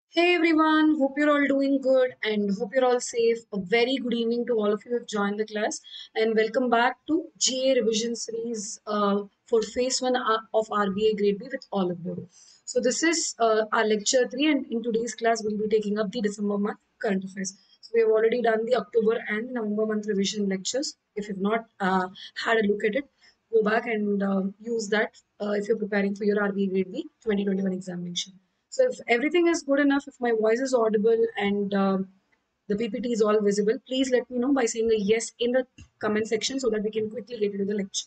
Hey everyone, hope you're all doing good and hope you're all safe. A very good evening to all of you who have joined the class and welcome back to GA revision series for phase 1 of RBA grade B with all of you. So this is our lecture 3 and in today's class we'll be taking up the December month current affairs. So we have already done the October and November month revision lectures. If you've not had a look at it, go back and use that if you're preparing for your RBA grade B 2021 examination. So if everything is good enough, if my voice is audible and the PPT is all visible, please let me know by saying a yes in the comment section so that we can quickly get into the lecture.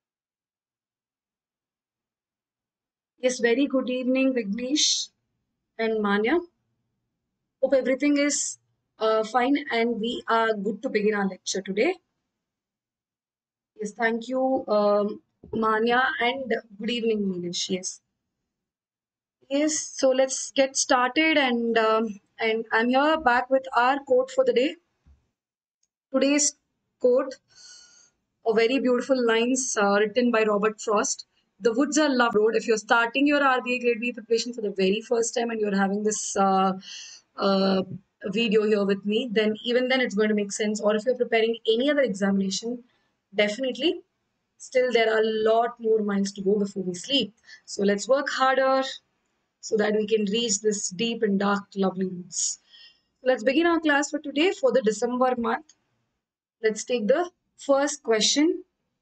Yes, very good evening, Vignesh and Manya. Hope everything is fine and we are good to begin our lecture today. Yes, thank you, Manya, and good evening, Nilesh. Yes. Yes, so let's get started and I'm here back with our quote for the day. Today's quote, a very beautiful lines written by Robert Frost. The woods are loved road. If you're starting your RBA Grade B preparation for the very first time and you're having this uh, video here with me, then even then it's going to make sense. Or if you're preparing any other examination, definitely still there are a lot more miles to go before we sleep. So let's work harder so that we can reach this deep and dark, lovely woods. Let's begin our class for today for the December month. Let's take the first question.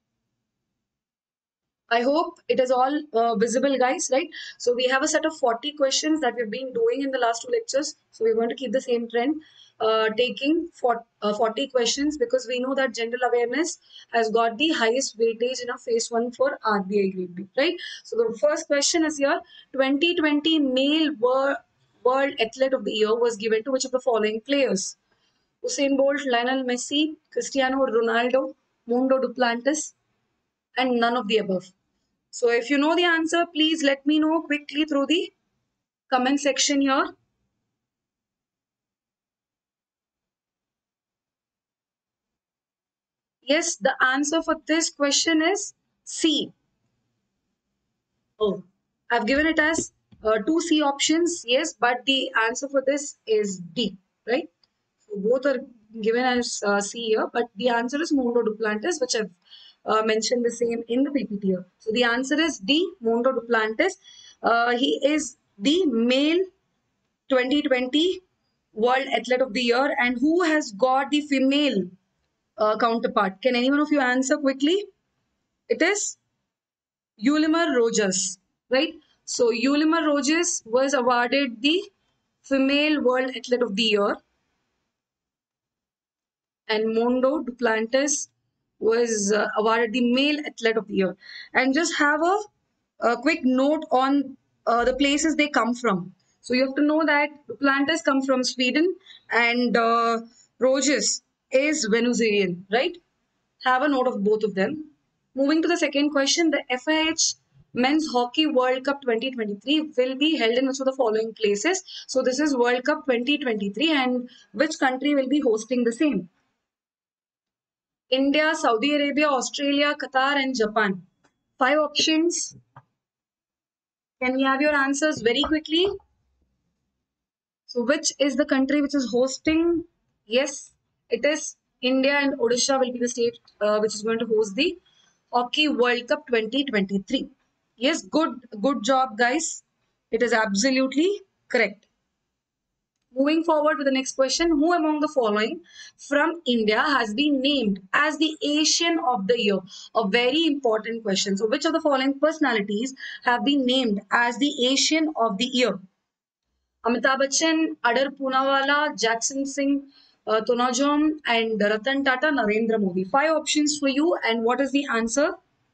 I hope it is all visible, guys, right? So we have a set of 40 questions that we've been doing in the last two lectures. So we're going to keep the same trend, taking 40 questions because we know that general awareness has got the highest weightage in a phase 1 for RBI grade B, right? So the first question is here, 2020 male world athlete of the year was given to which of the following players? Usain Bolt, Lionel Messi, Cristiano Ronaldo, Mundo Duplantis, and none of the above. So if you know the answer, please let me know quickly through the comment section here. Yes, the answer for this question is C. Oh, I've given it as two C options, yes, but the answer for this is D, right? So both are given as C here, but the answer is Mundo Duplantis, which I've mentioned the same in the PPT here. So the answer is D, Mundo Duplantis. He is the male 2020 World Athlete of the Year and who has got the female counterpart? Can anyone of you answer quickly? It is Yulimar Rogers, right? So Yulimar Rogers was awarded the female World Athlete of the Year and Mondo Duplantis was awarded the Male Athlete of the Year. And just have a quick note on the places they come from. So you have to know that Duplantis come from Sweden and Rogers is Venezuelan, right? Have a note of both of them. Moving to the second question, the FIH Men's Hockey World Cup 2023 will be held in which of the following places? So this is World Cup 2023 and which country will be hosting the same? India, Saudi Arabia, Australia, Qatar, and Japan. Five options. Can we have your answers very quickly? So, which is the country which is hosting? Yes, it is India, and Odisha will be the state which is going to host the Hockey World Cup 2023. Yes, good job, guys. It is absolutely correct. Moving forward with the next question, who among the following from India has been named as the Asian of the Year? A very important question. So, which of the following personalities have been named as the Asian of the Year? Amitabh Bachchan, Adar Poonawalla, Jackson Singh, Tonajom, and Ratan Tata, Narendra Modi. Five options for you, and what is the answer?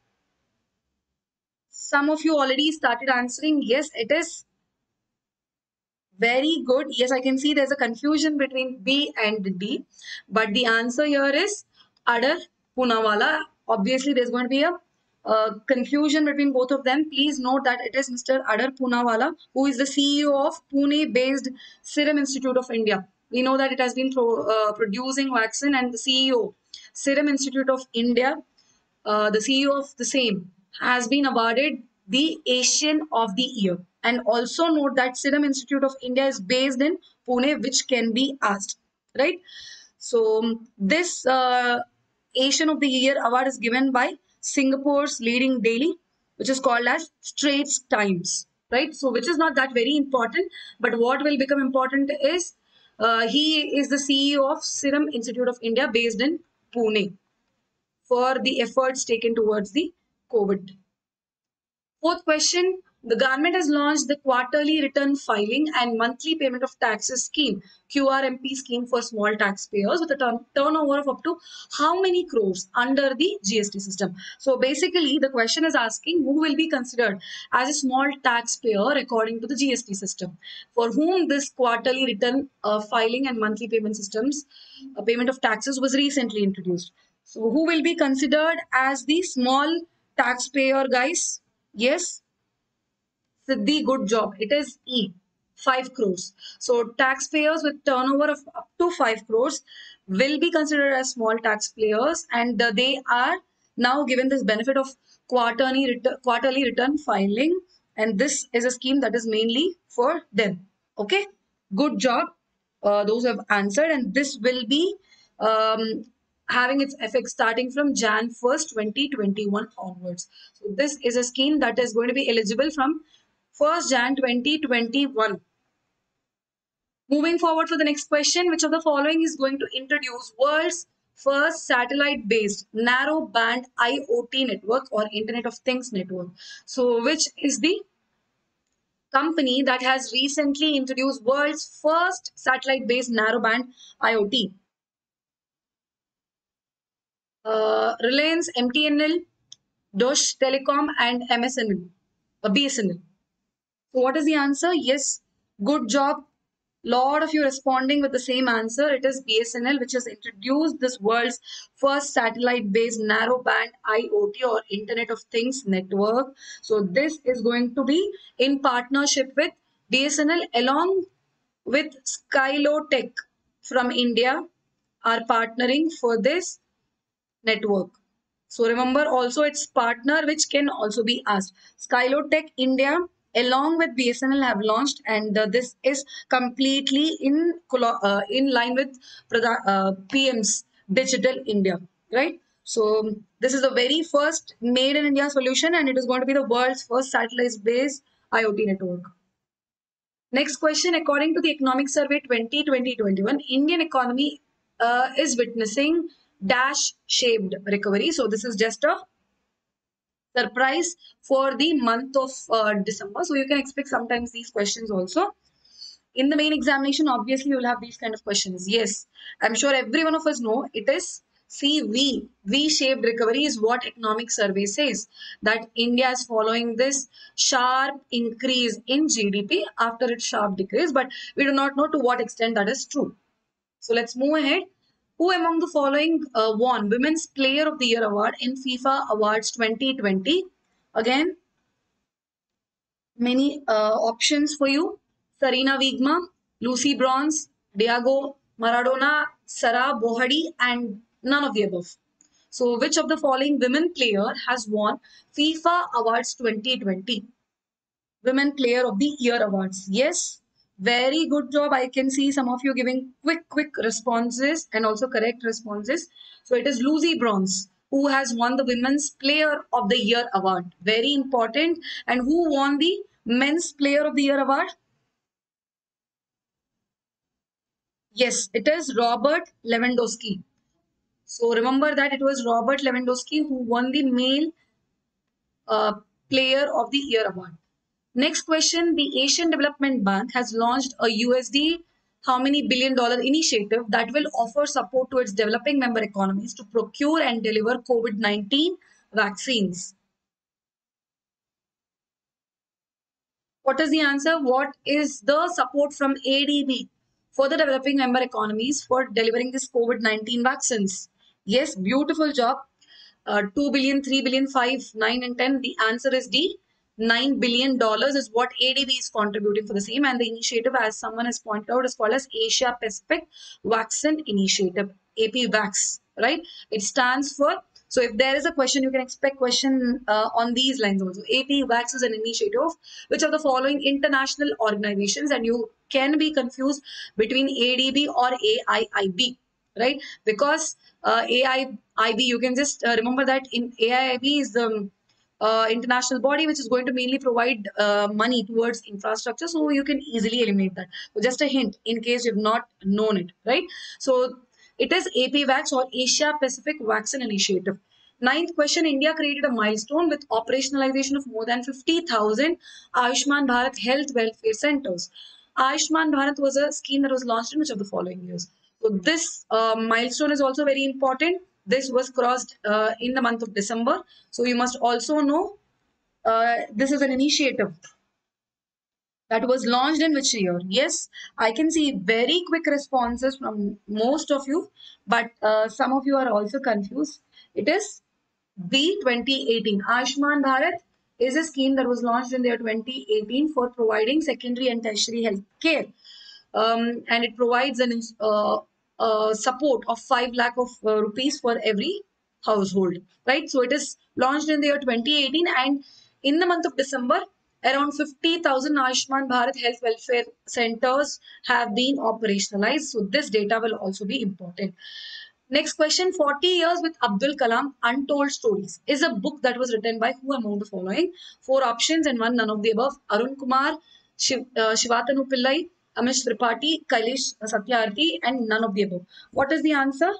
Some of you already started answering. Yes, it is very good. Yes, I can see there's a confusion between B and D, but the answer here is Adar Poonawalla. Obviously, there's going to be a confusion between both of them. Please note that it is Mr. Adar Poonawalla, who is the CEO of Pune-based Serum Institute of India. We know that it has been producing vaccine, and the CEO, Serum Institute of India, the CEO of the same, has been awarded the Asian of the Year. And also note that Serum Institute of India is based in Pune, which can be asked, right? So this Asian of the Year award is given by Singapore's leading daily, which is called as Straits Times, right? So which is not that very important, but what will become important is he is the CEO of Serum Institute of India based in Pune for the efforts taken towards the COVID. Fourth question, the government has launched the quarterly return filing and monthly payment of taxes scheme, QRMP scheme for small taxpayers with a turnover of up to how many crores under the GST system. So basically, the question is asking who will be considered as a small taxpayer according to the GST system, for whom this quarterly return filing and monthly payment systems, payment of taxes was recently introduced. So who will be considered as the small taxpayer, guys? Yes, Siddhi, good job. It is E, 5 crores. So taxpayers with turnover of up to 5 crores will be considered as small taxpayers, and they are now given this benefit of quarterly return filing, and this is a scheme that is mainly for them. Okay, good job. Those who have answered, and this will be um, having its effect starting from Jan 1st, 2021 onwards. So this is a scheme that is going to be eligible from 1st Jan 2021. Moving forward for the next question, which of the following is going to introduce world's first satellite-based narrow-band IoT network or Internet of Things network? So which is the company that has recently introduced world's first satellite-based narrow-band IoT? Reliance, MTNL, Deutsche Telekom, and MSNL, BSNL. So what is the answer? Yes, good job. Lot of you responding with the same answer. It is BSNL which has introduced this world's first satellite-based narrow-band IoT or Internet of Things network. So this is going to be in partnership with BSNL along with Skylotech from India are partnering for this network. So remember also its partner which can also be asked. Skylotech India along with BSNL have launched, and this is completely in line with PM's Digital India, right? So this is the very first made in India solution, and it is going to be the world's first satellite-based IoT network. Next question, according to the Economic Survey 2020-21, Indian economy is witnessing dash shaped recovery. So this is just a surprise for the month of December. So you can expect sometimes these questions also. In the main examination, obviously you will have these kind of questions. Yes, I'm sure every one of us know it is CV, V-shaped recovery is what economic survey says, that India is following this sharp increase in GDP after its sharp decrease, but we do not know to what extent that is true. So let's move ahead. Who among the following won Women's Player of the Year award in FIFA Awards 2020? Again, many options for you. Serena Wigma, Lucy Bronze, Diego Maradona, Sarah Bohadi, and none of the above. So, which of the following women player has won FIFA Awards 2020? Women Player of the Year awards. Yes, very good job. I can see some of you giving quick responses and also correct responses. So it is Lucy Bronze who has won the Women's Player of the Year award. Very important. And who won the Men's Player of the Year award? Yes, it is Robert Lewandowski. So remember that it was Robert Lewandowski who won the Male uh, Player of the Year award. Next question, the Asian Development Bank has launched a USD how many billion-dollar initiative that will offer support to its developing member economies to procure and deliver COVID-19 vaccines. What is the answer? What is the support from ADB for the developing member economies for delivering this COVID-19 vaccines? Yes, beautiful job. 2 billion, 3 billion, 5, 9, and 10. The answer is D. $9 billion is what ADB is contributing for the same. And the initiative, as someone has pointed out, is called as Asia Pacific Vaccine Initiative, APVAX, right? It stands for So if there is a question, you can expect question on these lines also. AP Wax is an initiative of which of the following international organizations, and you can be confused between ADB or AIIB, right? Because AIIB, you can just remember that in AIIB is the international body which is going to mainly provide money towards infrastructure, so you can easily eliminate that. So just a hint in case you've not known it, right? So it is APVAX or Asia Pacific Vaccine Initiative. Ninth question, India created a milestone with operationalization of more than 50,000 Ayushman Bharat health welfare centers. Ayushman Bharat was a scheme that was launched in which of the following years? So this milestone is also very important. This was crossed in the month of December. So you must also know this is an initiative that was launched in which year? Yes, I can see very quick responses from most of you, but some of you are also confused. It is B 2018. Ayushman Bharat is a scheme that was launched in the year 2018 for providing secondary and tertiary health care. And it provides an support of 5 lakh of rupees for every household, right? So it is launched in the year 2018, and in the month of December, around 50,000 Ayushman Bharat Health Welfare Centers have been operationalized. So this data will also be important. Next question, 40 Years with Abdul Kalam, Untold Stories is a book that was written by who among the following? Four options and one none of the above. Arun Kumar, Shivatanu Pillai, Amish Tripathi, Kailash Satyarthi, and none of the above. What is the answer?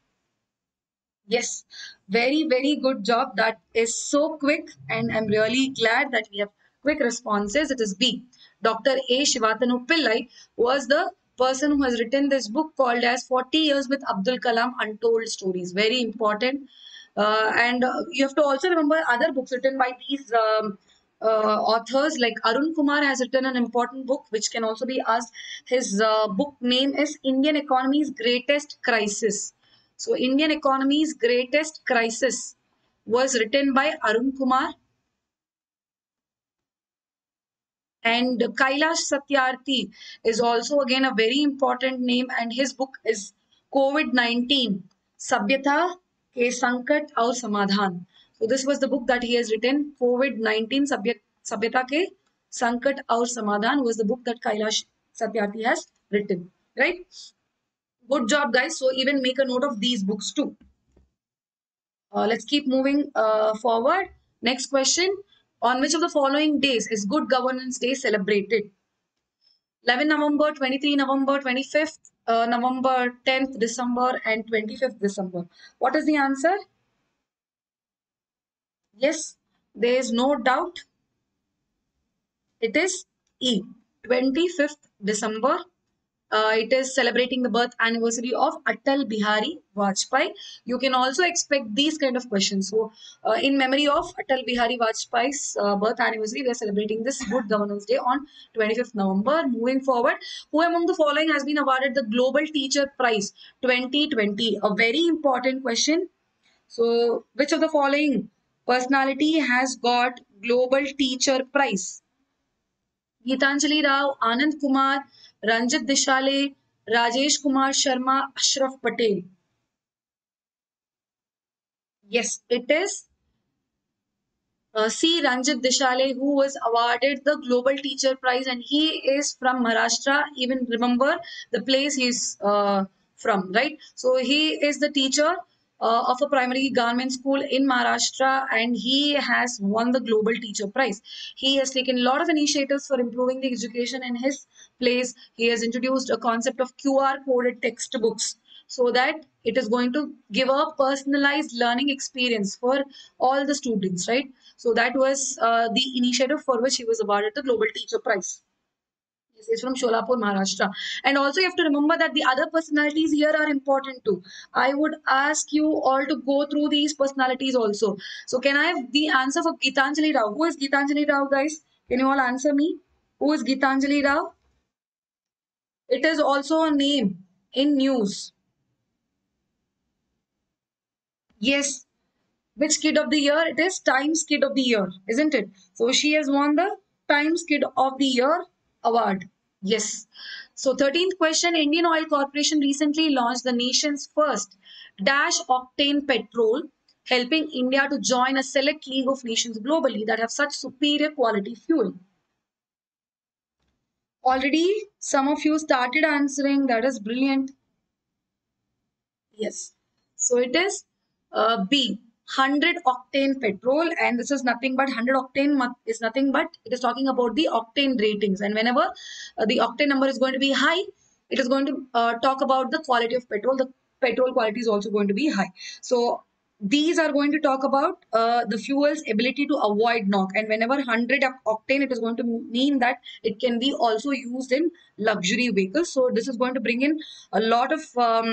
Yes, very, very good job. That is so quick, and I'm really glad that we have quick responses. It is B. Dr. A. Shivatanu Pillai was the person who has written this book called as 40 Years with Abdul Kalam Untold Stories. Very important. And you have to also remember other books written by these authors, like Arun Kumar has written an important book which can also be asked. His book name is Indian Economy's Greatest Crisis. So Indian Economy's Greatest Crisis was written by Arun Kumar. And Kailash Satyarthi is also again a very important name, and his book is COVID-19 Sabhyata ke Sankat aur Samadhan. So this was the book that he has written. COVID-19 Sabhyata ke Sankat aur Samadhan was the book that Kailash Satyarthi has written. Right? Good job, guys. So even make a note of these books too. Let's keep moving forward. Next question. On which of the following days is Good Governance Day celebrated? 11 November, 23 November, 25th November, 10th December, and 25th December. What is the answer? Yes, there is no doubt. It is E. 25th December. It is celebrating the birth anniversary of Atal Bihari Vajpayee. You can also expect these kind of questions. So, in memory of Atal Bihari Vajpayee's birth anniversary, we are celebrating this Good Governance Day on 25th November. Moving forward, who among the following has been awarded the Global Teacher Prize 2020? A very important question. So, which of the following personality has got Global Teacher Prize? Geetanjali Rao, Anand Kumar, Ranjit Deshale, Rajesh Kumar Sharma, Ashraf Patel. Yes, it is C. Ranjit Deshale who was awarded the Global Teacher Prize, and he is from Maharashtra. Even remember the place he's from, right? So he is the teacher of a primary government school in Maharashtra, and he has won the Global Teacher Prize. He has taken a lot of initiatives for improving the education in his place. He has introduced a concept of QR coded textbooks so that it is going to give a personalized learning experience for all the students, right? So that was the initiative for which he was awarded the Global Teacher Prize. Yes, he's from Sholapur, Maharashtra. And also you have to remember that the other personalities here are important too. I would ask you all to go through these personalities also. So can I have the answer for Geetanjali Rao? Who is Geetanjali Rao, guys? Can you all answer me? Who is Geetanjali Rao? It is also a name in news. Yes, which Kid of the Year? It is Times Kid of the Year, isn't it? So she has won the Times Kid of the Year award. Yes. So 13th question, Indian Oil Corporation recently launched the nation's first dash octane petrol helping India to join a select league of nations globally that have such superior quality fuel? Already, some of you started answering. That is brilliant. Yes. So it is B, 100 octane petrol, and this is nothing but 100 octane is nothing but it is talking about the octane ratings. And whenever the octane number is going to be high, it is going to talk about the quality of petrol. The petrol quality is also going to be high. So these are going to talk about the fuel's ability to avoid knock. And whenever 100 octane, it is going to mean that it can be also used in luxury vehicles. So this is going to bring in a lot of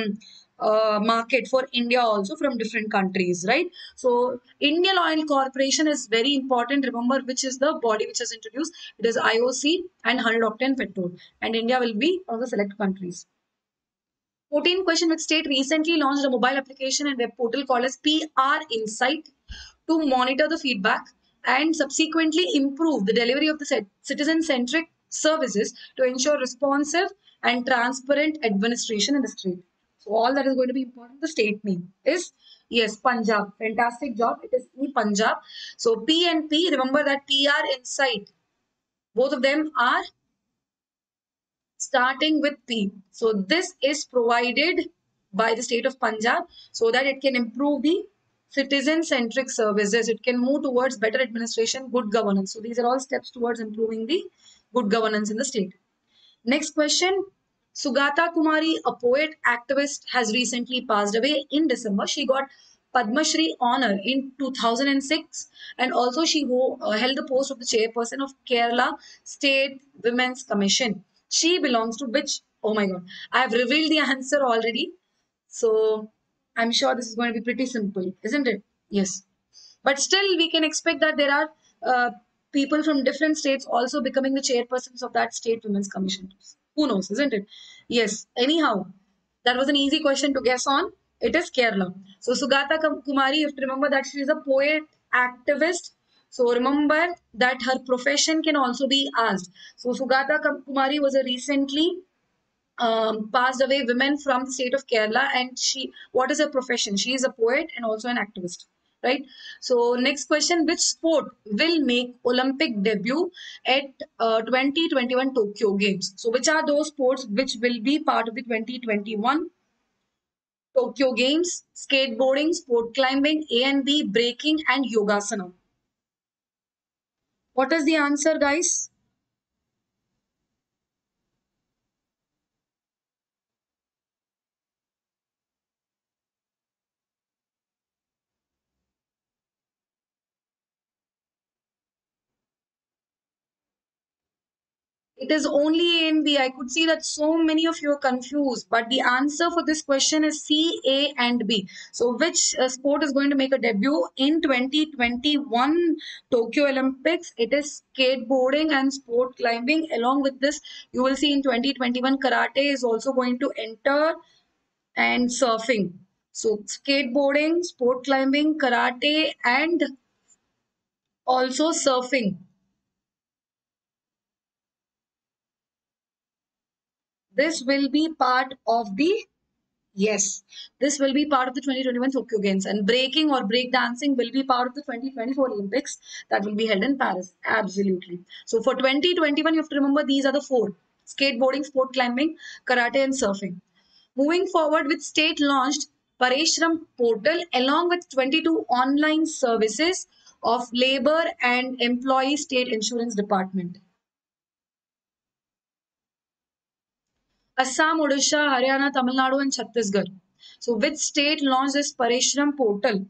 market for India also from different countries, right? So Indian Oil Corporation is very important. Remember, which is the body which has introduced. It is IOC and 100 octane petrol, and India will be one of the select countries. 14th question, which state recently launched a mobile application and web portal called as PR Insight to monitor the feedback and subsequently improve the delivery of the citizen-centric services to ensure responsive and transparent administration in the state. So all that is going to be important. The state name is, yes, Punjab. Fantastic job. It is E Punjab. So P and P, remember that PR Insight, both of them are starting with P. So this is provided by the state of Punjab so that it can improve the citizen-centric services. It can move towards better administration, good governance. So these are all steps towards improving the good governance in the state. Next question. Sugata Kumari, a poet activist, has recently passed away in December. She got Padma Shri honor in 2006, and also she held the post of the chairperson of Kerala State Women's Commission. She belongs to which? Oh my God, I have revealed the answer already. So I'm sure this is going to be pretty simple, isn't it? Yes. But still, we can expect that there are people from different states also becoming the chairpersons of that state women's commission. Who knows, isn't it? Yes. Anyhow, that was an easy question to guess on. It is Kerala. So Sugata Kumari, you have to remember that she is a poet, activist. So remember that her profession can also be asked. So Sugata Kumari was a recently passed away women from the state of Kerala, and she, what is her profession? She is a poet and also an activist, right? So next question, which sport will make Olympic debut at 2021 Tokyo Games? So which are those sports which will be part of the 2021 Tokyo Games? Skateboarding, sport climbing, A and B, breaking, and yogasana. What is the answer, guys? It is only A and B. I could see that so many of you are confused, but the answer for this question is C, A, and B. So, which sport is going to make a debut in 2021 Tokyo Olympics? It is skateboarding and sport climbing. Along with this, you will see in 2021 karate is also going to enter, and surfing. So, skateboarding, sport climbing, karate, and also surfing. This will be part of the Yes, this will be part of the 2021 Tokyo Games, and breaking or break dancing will be part of the 2024 Olympics that will be held in Paris. Absolutely. So for 2021, you have to remember these are the four: skateboarding, sport climbing, karate, and surfing. Moving forward with state launched Pareshram portal along with 22 online services of labor and employee state insurance department. Assam, Odisha, Haryana, Tamil Nadu, and Chhattisgarh. So, which state launched this Parishram portal?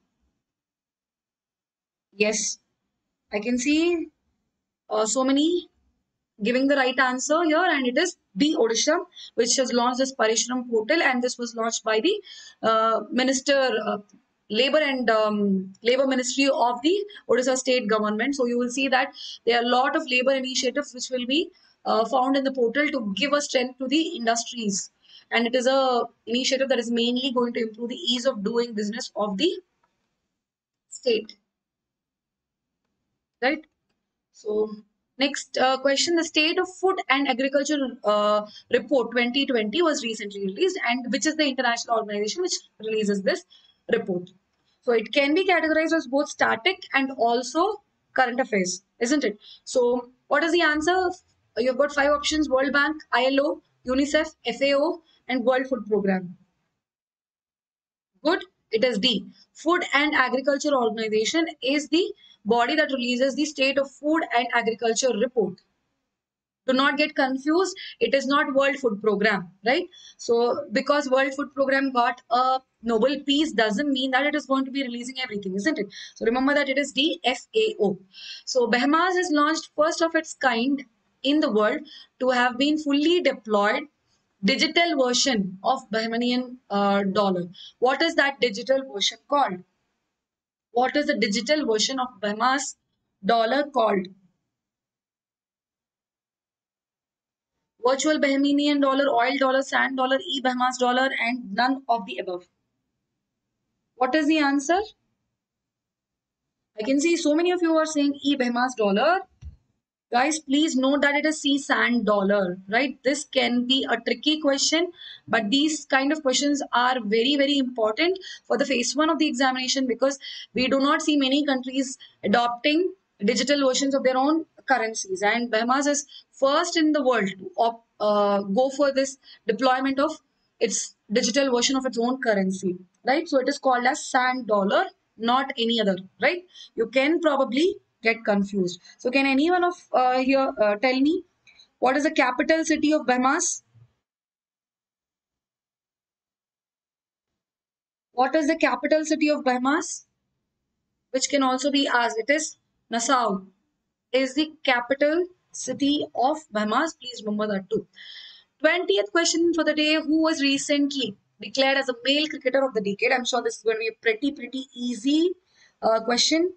Yes, I can see so many giving the right answer here, and it is B, Odisha, which has launched this Parishram portal, and this was launched by the Minister. Labor and Labor Ministry of the Odisha state government. So you will see that there are a lot of labor initiatives which will be found in the portal to give a strength to the industries, and it is a initiative that is mainly going to improve the ease of doing business of the state, right? So next question, the State of Food and Agriculture Report 2020 was recently released, and which is the international organization which releases this report. So it can be categorized as both static and also current affairs, isn't it? So what is the answer? You've got five options: World Bank, ILO, UNICEF, FAO, and World Food Program. Good. It is D. Food and Agriculture Organization is the body that releases the State of Food and Agriculture report. Do not get confused, it is not World Food Program, right? So because World Food Program got a Nobel Peace doesn't mean that it is going to be releasing everything, isn't it? So remember that it is DFAO. So Bahamas has launched first of its kind in the world to have been fully deployed digital version of Bahamian dollar. What is that digital version called? What is the digital version of Bahamas dollar called? Virtual Bahamian dollar, oil dollar, sand dollar, e-Bahamas dollar, and none of the above. What is the answer? I can see so many of you are saying e-Bahamas dollar. Guys, please note that it is sea sand dollar, right? This can be a tricky question, but these kind of questions are very, very important for the phase one of the examination because we do not see many countries adopting digital versions of their own currencies. And Bahamas is first in the world to go for this deployment of its digital version of its own currency, right? So it is called as sand dollar, not any other, right? You can probably get confused. So can anyone of here tell me what is the capital city of Bahamas? What is the capital city of Bahamas? Which can also be asked. It is Nassau. Is the capital city of Bahamas. Please remember that too. 20th question for the day. Who was recently declared as a male cricketer of the decade? I'm sure this is going to be a pretty easy question.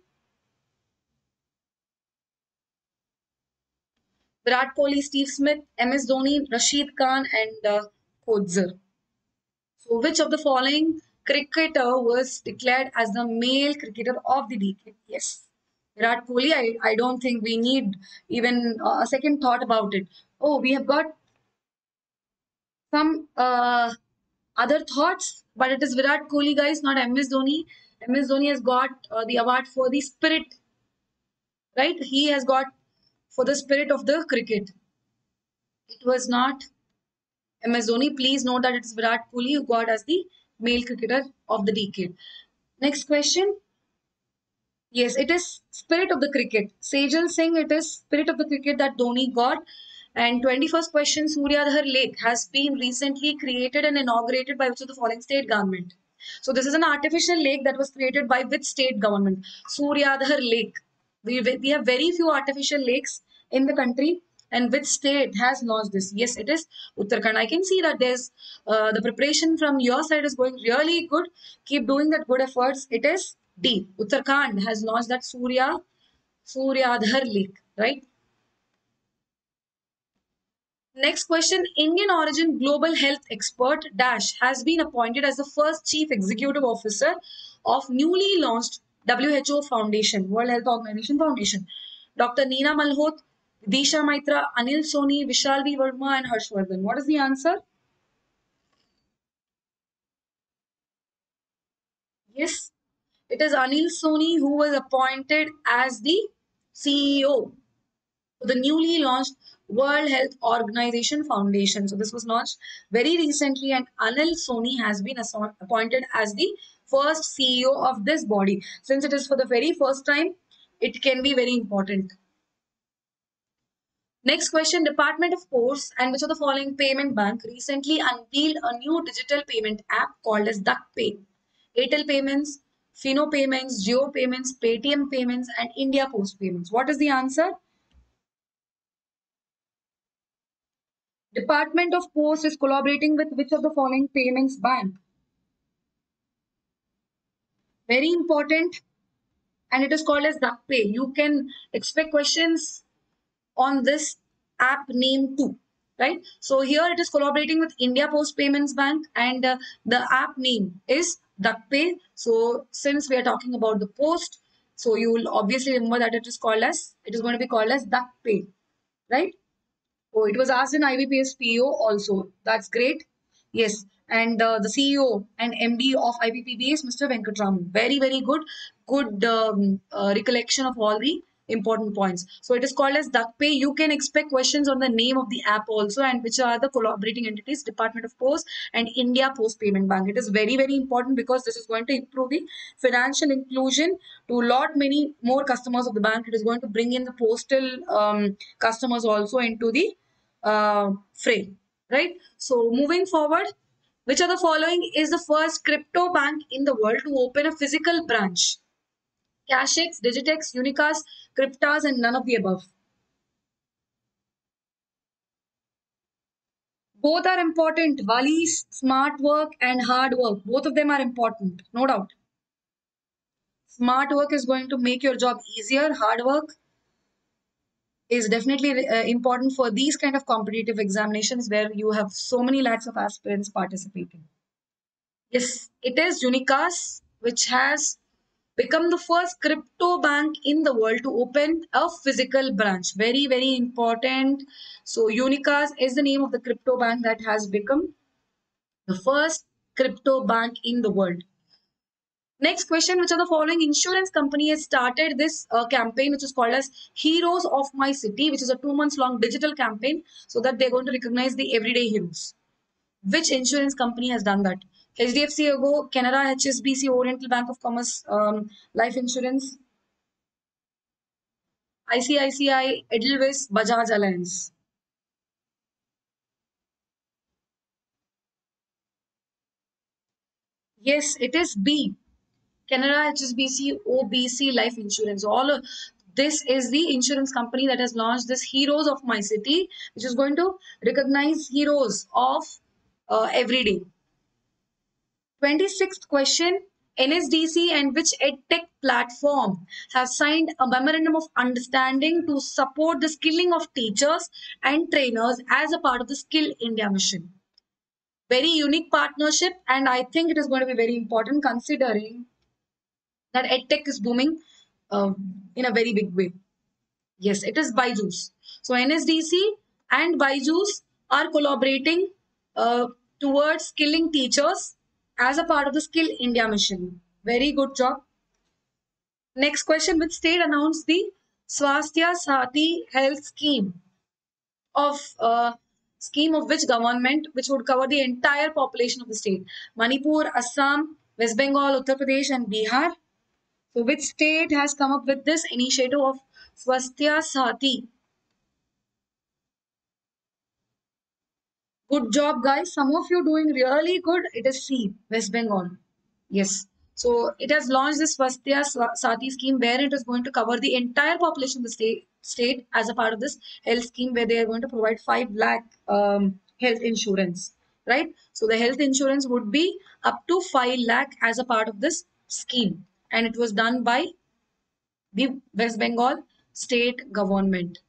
Virat Kohli, Steve Smith, MS Dhoni, Rashid Khan, and Kodzer. So, which of the following cricketer was declared as the male cricketer of the decade? Yes, Virat Kohli. I don't think we need even a second thought about it. Oh, we have got some other thoughts, but it is Virat Kohli, guys, not MS Dhoni. MS Dhoni has got the award for the spirit, right? He has got for the spirit of the cricket. It was not MS Dhoni. Please note that it's Virat Kohli who got as the male cricketer of the decade. Next question. Yes, it is spirit of the cricket. Sejal Singh, it is spirit of the cricket that Dhoni got. And 21st question, Suryadhar Lake has been recently created and inaugurated by which of the following state government? So this is an artificial lake that was created by which state government? Suryadhar Lake. We have very few artificial lakes in the country. And which state has launched this? Yes, it is Uttarakhand. I can see that there's the preparation from your side is going really good. Keep doing that good efforts. It is D. Uttarakhand has launched that Suryadhar Lake, right? Next question. Indian origin global health expert Dash has been appointed as the first chief executive officer of newly launched WHO Foundation, World Health Organization Foundation. Dr. Neena Malhotra, Disha Maitra, Anil Soni, Vishal V. Verma, and Harshvardhan. What is the answer? Yes, it is Anil Soni who was appointed as the CEO the newly launched World Health Organization Foundation. So this was launched very recently, and Anil Soni has been appointed as the first CEO of this body. Since it is for the very first time, it can be very important. Next question, Department of Posts and which of the following payment bank recently unveiled a new digital payment app called as DuckPay? Airtel Payments, Fino Payments, Jio Payments, Paytm Payments, and India Post Payments. What is the answer? Department of Post is collaborating with which of the following payments bank? Very important, and it is called as DuckPay. You can expect questions on this app name too, right? So here it is collaborating with India Post Payments Bank, and the app name is DuckPay. So since we are talking about the post, so you will obviously remember that it is going to be called as DuckPay, right? Oh, it was asked in IBPS PO also. That's great. Yes. and the CEO and MD of IPPB is Mr. Venkatraman. Very, very good recollection of all the important points. So it is called as DuckPay. You can expect questions on the name of the app also, and which are the collaborating entities, Department of Post and India Post Payment Bank. It is very, very important because this is going to improve the financial inclusion to a lot many more customers of the bank. It is going to bring in the postal customers also into the fray, right? So moving forward, which of the following is the first crypto bank in the world to open a physical branch? Cashex, Digitex, Unicast, Cryptas, and none of the above. Both are important. Wali's smart work and hard work. Both of them are important, no doubt. Smart work is going to make your job easier. Hard work is definitely important for these kind of competitive examinations where you have so many lakhs of aspirants participating. Yes, it is Unicast, which has become the first crypto bank in the world to open a physical branch. Very, very important. So, Unicast is the name of the crypto bank that has become the first crypto bank in the world. Next question, which of the following insurance company has started this campaign, which is called as Heroes of My City, which is a 2 months long digital campaign so that they're going to recognize the everyday heroes. Which insurance company has done that? HDFC Ergo, Canara, HSBC, Oriental Bank of Commerce, Life Insurance, ICICI, Edelweiss, Bajaj Alliance. Yes, it is B. Canara, HSBC, OBC Life Insurance. All of this is the insurance company that has launched this Heroes of My City, which is going to recognize heroes of every day. 26th question. NSDC and which EdTech platform have signed a memorandum of understanding to support the skilling of teachers and trainers as a part of the Skill India mission? Very unique partnership, and I think it is going to be very important considering that EdTech is booming in a very big way. Yes, it is Byju's. So NSDC and Byju's are collaborating uh, towards skilling teachers as a part of the Skill India mission. Very good job. Next question: which state announced the Swasthya Sati Health scheme of which government, which would cover the entire population of the state? Manipur, Assam, West Bengal, Uttar Pradesh, and Bihar. So, which state has come up with this initiative of Swasthya Sati? Good job, guys. Some of you doing really good. It is C, West Bengal. Yes. So it has launched this Swasthya Sati scheme where it is going to cover the entire population of the state as a part of this health scheme where they are going to provide 5 lakh health insurance, right? So the health insurance would be up to 5 lakh as a part of this scheme. And it was done by the West Bengal state government.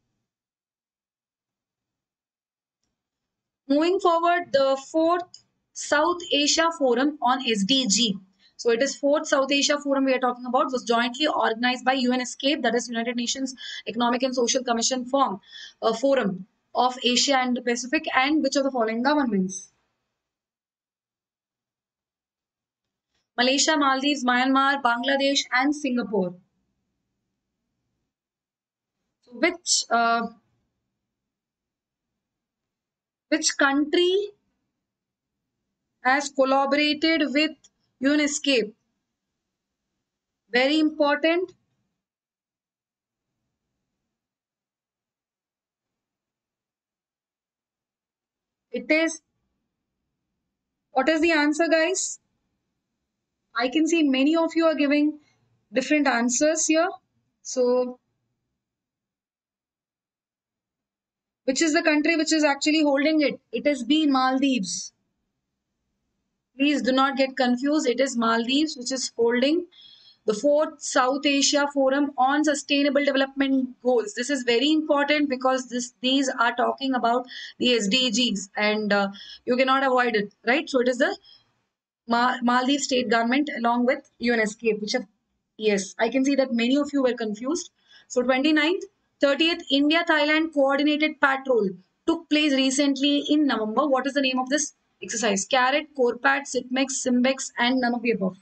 Moving forward, the fourth South Asia Forum on SDG. So it is fourth South Asia Forum we are talking about, was jointly organized by UNESCAPE, that is United Nations Economic and Social Commission form, a forum of Asia and the Pacific, and which of the following governments? Malaysia, Maldives, Myanmar, Bangladesh, and Singapore. So which country has collaborated with UNESCAPE? Very important. It is, what is the answer, guys? I can see many of you are giving different answers here. So, which is the country which is actually holding it? It is B, Maldives. Please do not get confused. It is Maldives which is holding the fourth South Asia Forum on Sustainable Development Goals. This is very important because these are talking about the SDGs and you cannot avoid it, right? So it is the Maldives state government along with UNESCAPE, which have, yes, I can see that many of you were confused. So 29th, 30th India Thailand coordinated patrol took place recently in November. What is the name of this exercise. CARAT, CORPAT, SITMEX, SIMBEX, and none of the above.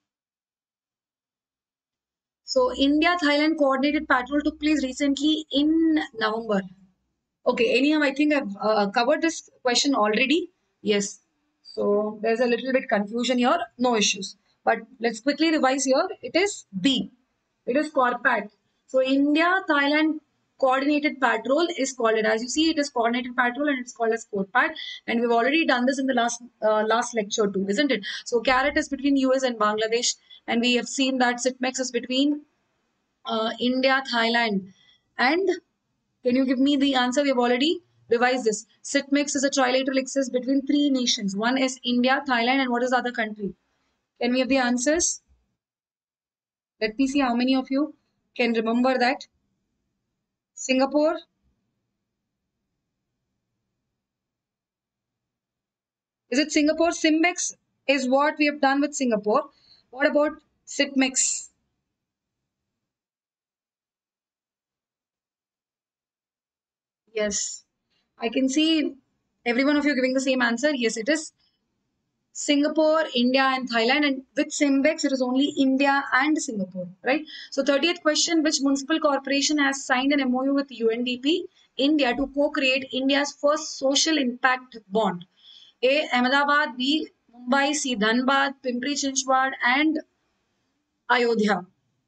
So India-Thailand coordinated patrol took place recently in November. Okay, anyhow, I think I've covered this question already. Yes. So there's a little bit confusion here. No issues. But let's quickly revise here. It is B. It is CORPAT. So India Thailand coordinated patrol is called it. As you see, it is coordinated patrol and it's called as CORPAT. And we've already done this in the last lecture too, isn't it? So CARAT is between US and Bangladesh, and we have seen that SITMEX is between India, Thailand, and can you give me the answer? We have already revised this. SITMEX is a trilateral exercise between three nations. One is India, Thailand, and what is the other country? Can we have the answers? Let me see how many of you can remember that. Singapore. Is it Singapore? SIMBEX is what we have done with Singapore. What about SITMEX? Yes. I can see every one of you giving the same answer. Yes, it is Singapore, India, and Thailand. And with SIMBEX, it is only India and Singapore, right? So, 30th question: which municipal corporation has signed an MOU with UNDP India to co-create India's first social impact bond? A. Ahmedabad, B. Mumbai, C. Dhanbad, Pimpri Chinchwad, and Ayodhya.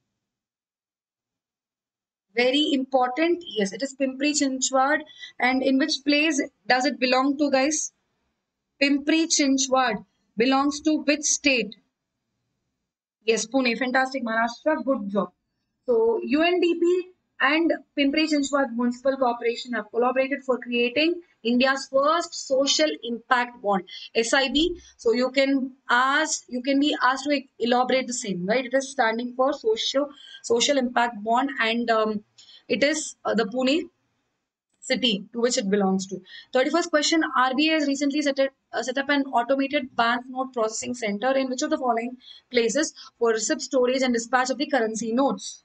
Very important. Yes, it is Pimpri Chinchwad. And in which place does it belong to, guys? Pimpri Chinchwad belongs to which state? Yes, Pune. Fantastic, Maharashtra. Good job. So, UNDP and Pimpri Chinchwad Municipal Corporation have collaborated for creating India's first social impact bond, SIB. So, you can be asked to elaborate the same, right? It is standing for social impact bond, and it is the Pune city to which it belongs to. 31st question: RBI has recently set up an automated banknote processing center in which of the following places for receipt storage and dispatch of the currency notes?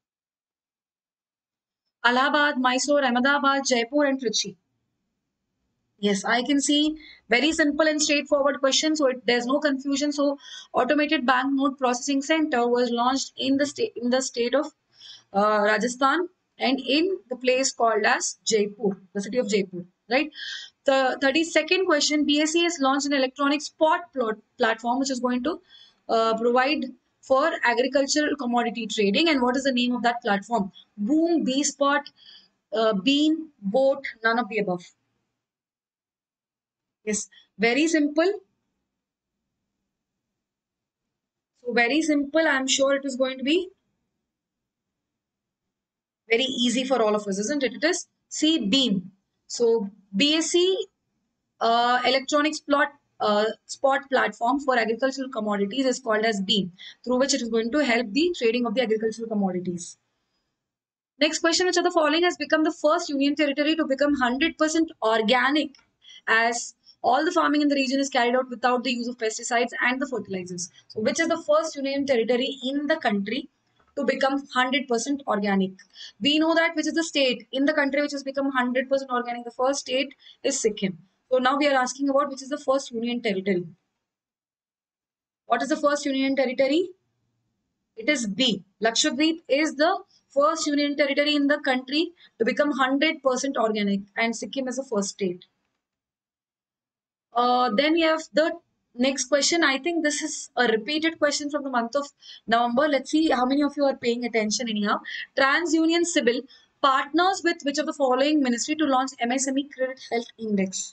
Allahabad, Mysore, Ahmedabad, Jaipur, and Trichy. Yes, I can see very simple and straightforward question. So there's no confusion. So automated banknote processing center was launched in the state of Rajasthan and in the place called as Jaipur, the city of Jaipur, right? The 32nd question: BSE has launched an electronic platform which is going to provide for agricultural commodity trading. And what is the name of that platform? Boom, B Spot, Bean, Boat, none of the above. Yes, very simple. So very simple. I'm sure it is going to be very easy for all of us, isn't it? It is C Beam. So BSE electronics spot platform for agricultural commodities is called as Beam, through which it is going to help the trading of the agricultural commodities. Next question: which of the following has become the first union territory to become 100% organic, as all the farming in the region is carried out without the use of pesticides and the fertilizers? So, which is the first union territory in the country to become 100% organic? We know that which is the state in the country which has become 100% organic. The first state is Sikkim. So, now we are asking about which is the first union territory. What is the first union territory? It is B. Lakshadweep is the first union territory in the country to become 100% organic, and Sikkim is the first state. Then we have the next question. I think this is a repeated question from the month of November. Let's see how many of you are paying attention anyhow. TransUnion Civil partners with which of the following ministry to launch MSME Credit Health Index?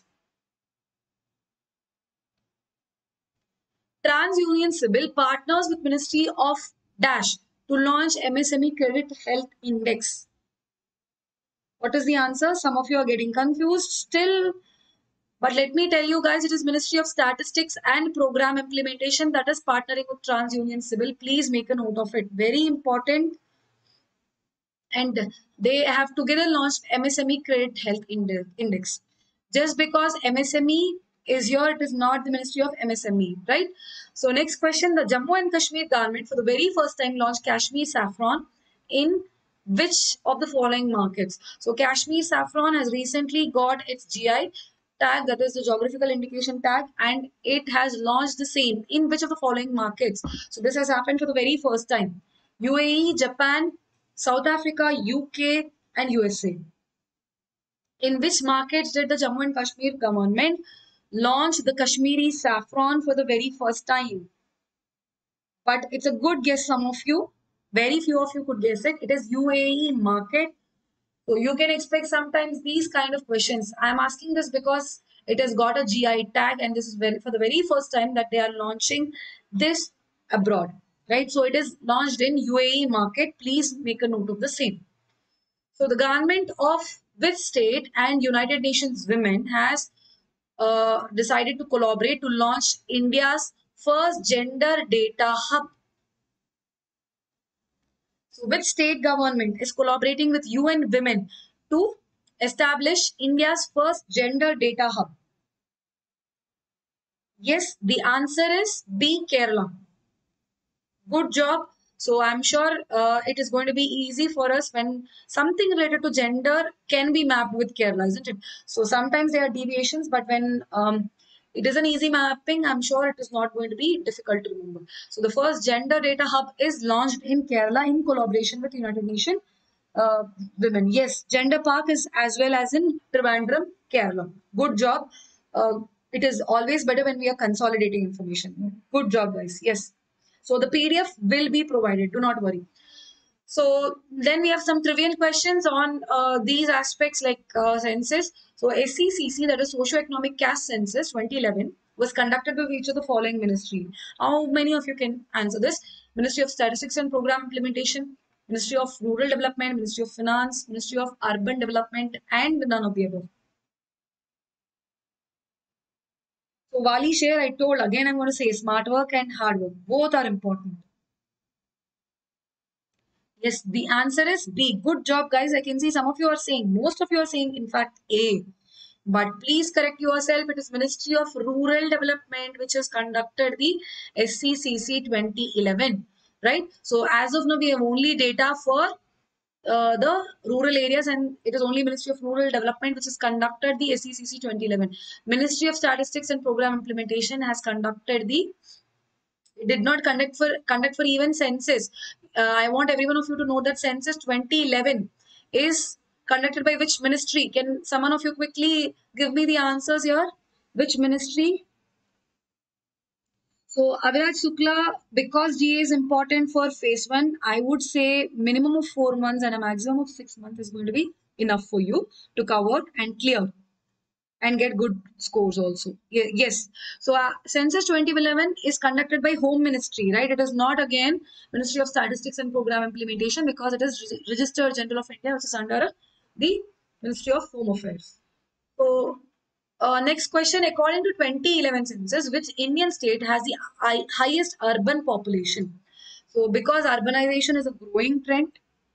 TransUnion Civil partners with Ministry of Dash to launch MSME Credit Health Index. What is the answer? Some of you are getting confused still. But let me tell you guys, it is Ministry of Statistics and Program Implementation that is partnering with TransUnion Civil. Please make a note of it. Very important. And they have together launched MSME Credit Health Index. Just because MSME is here, it is not the Ministry of MSME, right? So next question: the Jammu and Kashmir government for the very first time launched Kashmir saffron in which of the following markets? So Kashmir saffron has recently got its GI tag, that is the geographical indication tag, and it has launched the same in which of the following markets? So this has happened for the very first time. UAE, Japan, South Africa, UK, and USA. In which markets did the Jammu and Kashmir government launch the Kashmiri saffron for the very first time? But it's a good guess, some of you. Very few of you could guess it. It is UAE market. So you can expect sometimes these kind of questions. I'm asking this because it has got a GI tag, and this is for the very first time that they are launching this abroad, right? So it is launched in UAE market. Please make a note of the same. So the government of which state and United Nations Women has decided to collaborate to launch India's first gender data hub? So which state government is collaborating with UN Women to establish India's first gender data hub? Yes, the answer is B, Kerala. Good job. So I'm sure it is going to be easy for us when something related to gender can be mapped with Kerala, isn't it? So sometimes there are deviations, but when it is an easy mapping, I'm sure it is not going to be difficult to remember. So the first gender data hub is launched in Kerala in collaboration with United Nations Women. Yes, Gender Park is as well as in Trivandrum, Kerala. Good job. It is always better when we are consolidating information. Good job, guys. Yes. So the PDF will be provided. Do not worry. So then we have some trivial questions on these aspects like census. So SCCC, that is Socio-Economic Caste Census 2011, was conducted by each of the following ministry. How many of you can answer this? Ministry of Statistics and Program Implementation, Ministry of Rural Development, Ministry of Finance, Ministry of Urban Development, and none of the above. So Wali share, I told again, I'm going to say smart work and hard work. Both are important. Yes, the answer is B. Good job, guys. I can see some of you are saying, most of you are saying, in fact, A. But please correct yourself. It is Ministry of Rural Development which has conducted the SCCC 2011, right? So as of now, we have only data for the rural areas, and it is only Ministry of Rural Development which has conducted the SCCC 2011. Ministry of Statistics and Program Implementation has conducted the did not conduct for even census. I want every one of you to know that census 2011 is conducted by which ministry? Can someone of you quickly give me the answers here? Which ministry? So Aviraj Shukla, because GA is important for phase one, I would say minimum of 4 months and a maximum of 6 months is going to be enough for you to cover and clear and get good scores also. Yes. So census 2011 is conducted by Home Ministry, right? It is not again Ministry of Statistics and Program Implementation because it is Registered General of India, which is under the Ministry of Home Affairs. So next question, according to 2011 census, which Indian state has the highest urban population? So because urbanization is a growing trend,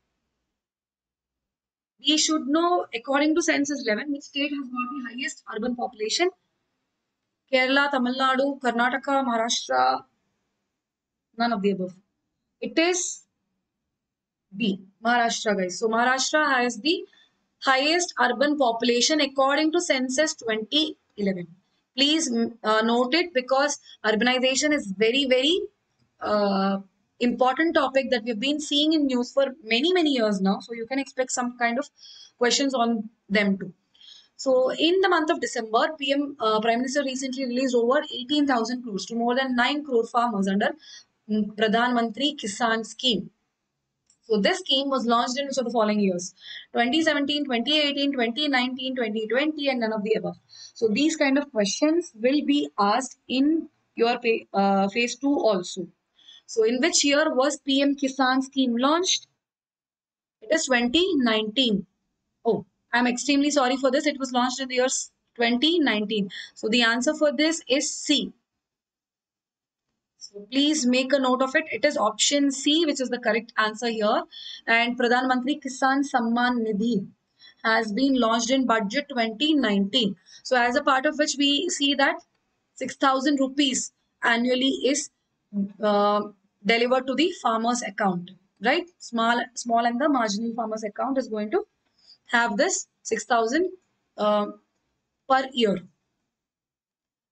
we should know according to census 11 which state has got the highest urban population. Kerala, Tamil Nadu, Karnataka, Maharashtra, none of the above. It is B, Maharashtra, guys. So Maharashtra has the highest urban population according to census 2011. Please note it because urbanization is very, very important topic that we've been seeing in news for many, many years now. So you can expect some kind of questions on them too. So in the month of December, Prime Minister recently released over 18,000 crores to more than 9 crore farmers under Pradhan Mantri Kisan scheme. So this scheme was launched in the following years: 2017, 2018, 2019, 2020, and none of the above. So these kind of questions will be asked in your phase 2 also. So in which year was PM Kisan scheme launched? It is 2019. Oh, I'm extremely sorry for this. It was launched in the year 2019. So the answer for this is C. So please make a note of it. It is option C, which is the correct answer here. And Pradhan Mantri Kisan Samman Nidhi has been launched in budget 2019. So as a part of which we see that 6,000 rupees annually is uh, delivered to the farmer's account, right? Small and the marginal farmer's account is going to have this 6,000 per year.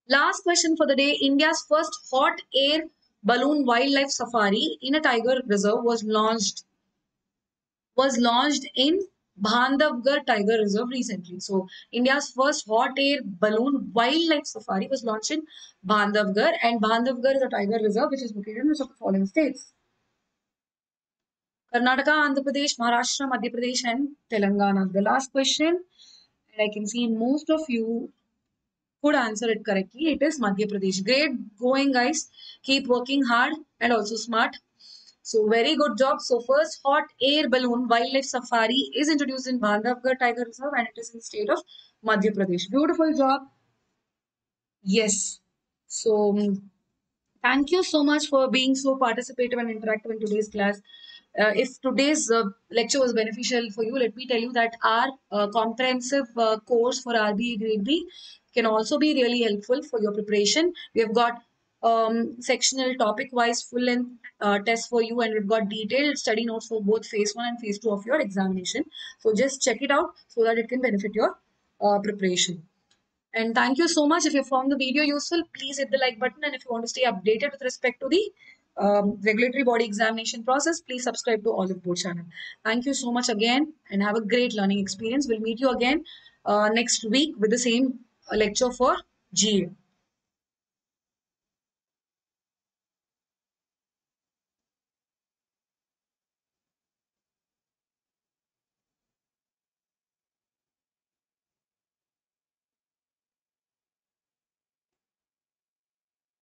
Last question for the day. India's first hot air balloon wildlife safari in a tiger reserve was launched in Bandhavgarh Tiger Reserve recently. So, India's first hot air balloon wildlife safari was launched in Bandhavgarh, and Bandhavgarh is a tiger reserve which is located in which of the following states? Karnataka, Andhra Pradesh, Maharashtra, Madhya Pradesh, and Telangana. The last question, and I can see most of you could answer it correctly. It is Madhya Pradesh. Great going, guys. Keep working hard and also smart. So very good job. So first hot air balloon wildlife safari is introduced in Bandhavgarh Tiger Reserve and it is in the state of Madhya Pradesh. Beautiful job. Yes. So thank you so much for being so participative and interactive in today's class. If today's lecture was beneficial for you, let me tell you that our comprehensive course for RBA Grade B can also be really helpful for your preparation. We have got sectional topic wise full length tests for you, and we've got detailed study notes for both phase 1 and phase 2 of your examination. So just check it out so that it can benefit your preparation. And thank you so much. If you found the video useful, please hit the like button. And if you want to stay updated with respect to the regulatory body examination process, please subscribe to Olive Board channel. Thank you so much again and have a great learning experience. We'll meet you again next week with the same lecture for GA.